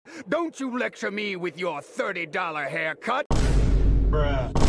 Don't you lecture me with your $30 haircut. Bruh.